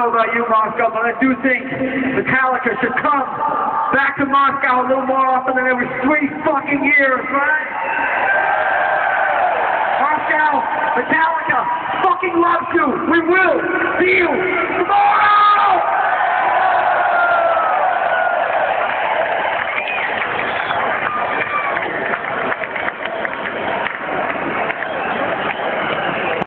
know about you, Moscow, but I do think Metallica should come back to Moscow a little more often than every 3 fucking years, right? Moscow, Metallica fucking loves you. We will see you.